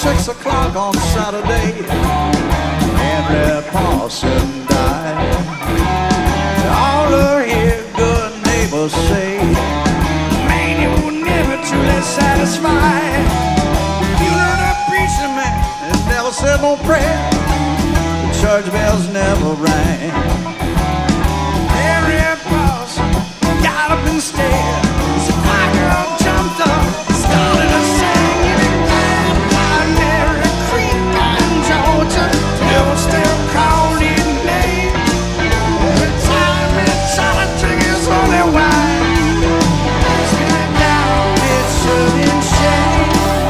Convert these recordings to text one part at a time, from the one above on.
6 o'clock on Saturday, Henry Parsons died. All of his good neighbors say, man, you were never truly satisfied. You know that preacher man never said no prayer, the church bells never rang. Henry Parsons got up instead. So my girl jumped up, started to sing. Amphitheatre, Creek in Georgia, devil still called his name. Every time it started drinking his holy wine, spit down his shirt in shame.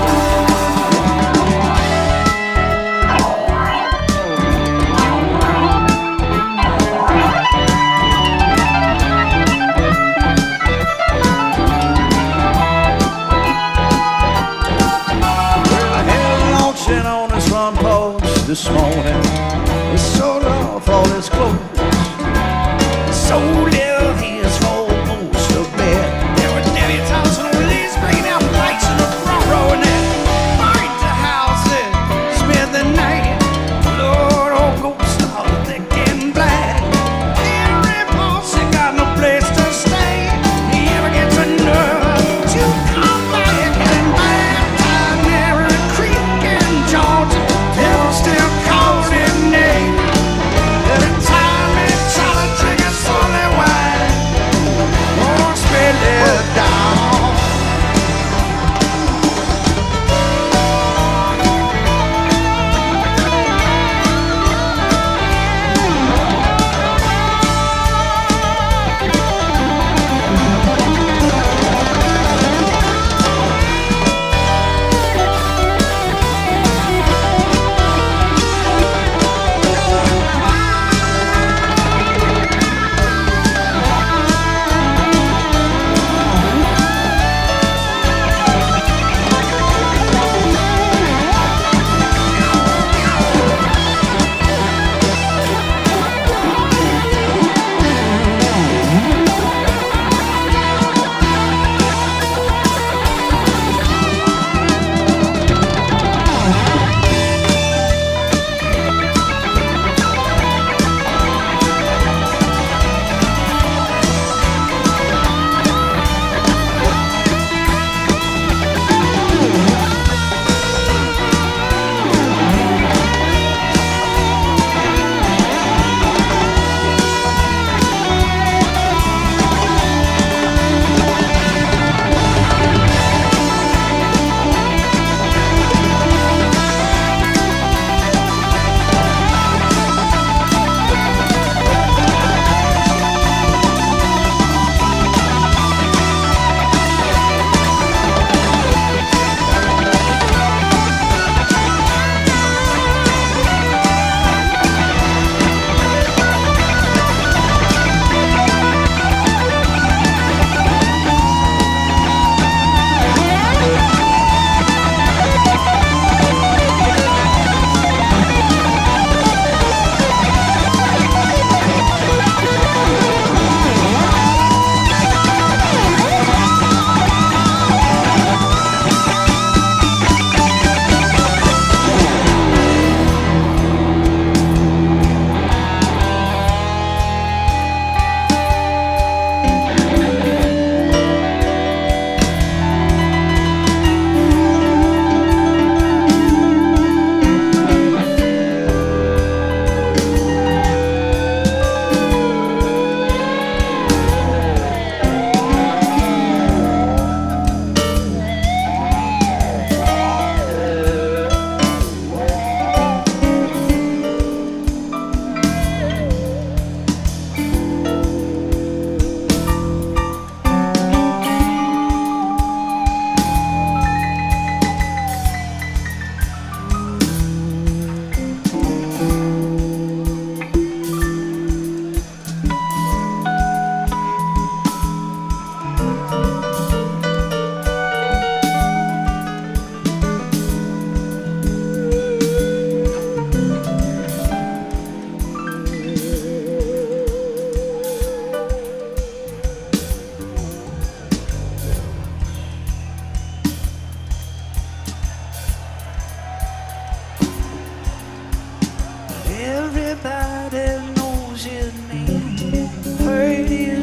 This morning, he sold off all his clothes, sold his whole most of bed. There were Debbie Thompson with these green out lights in the front row, and then buried the house and spent the night. Lord, old ghost star, thick and black. Henry Parsons got no place to stay. He ever gets a nerve to come back and baptize Mary Creek in Georgia. Devil still calls his name. Every time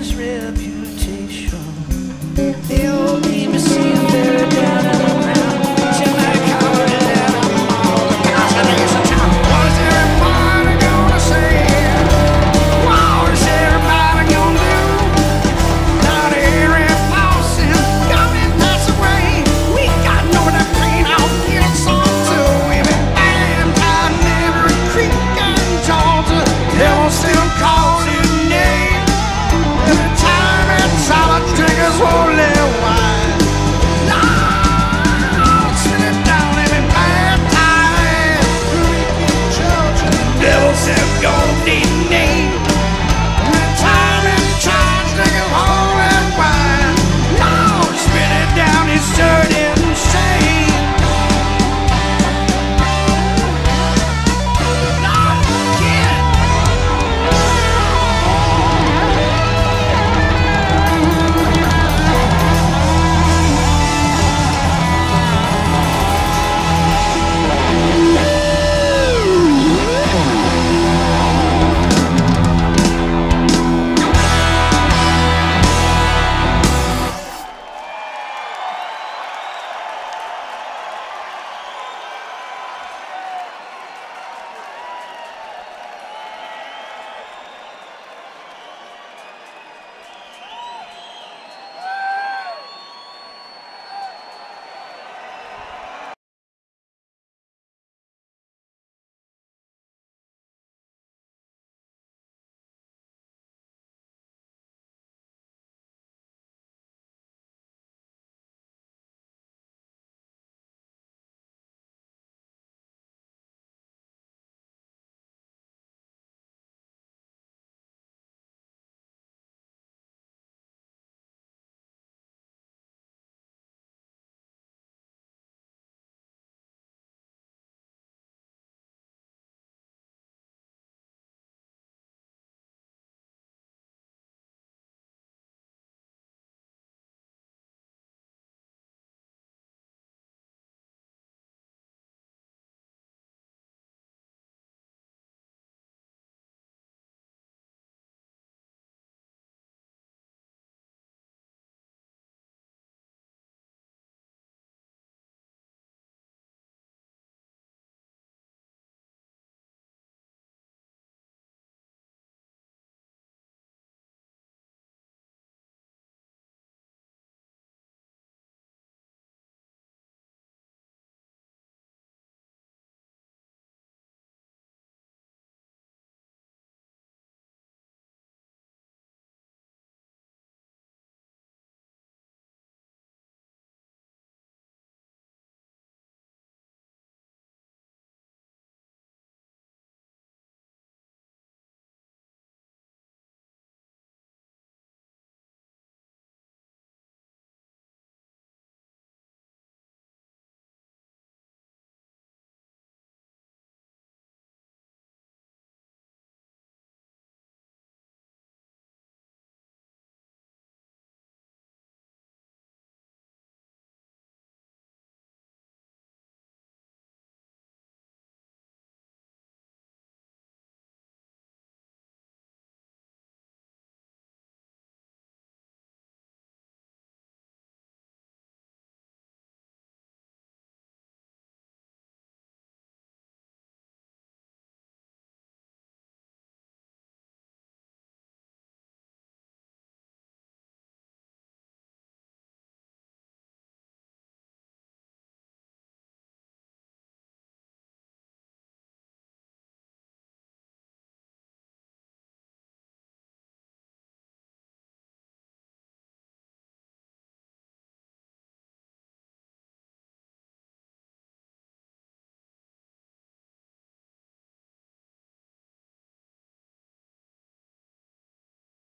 his reputation. The old